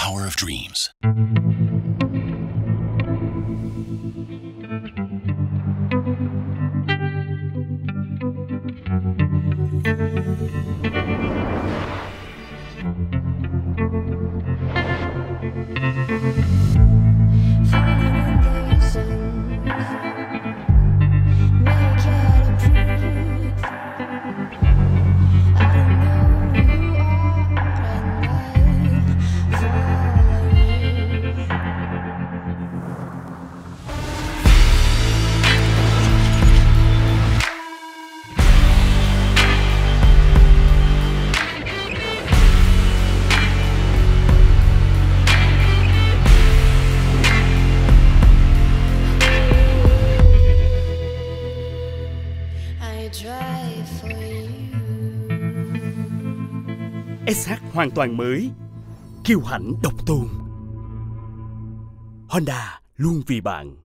power of dreams. SH hoàn toàn mới, kiêu hãnh độc tôn. Honda luôn vì bạn.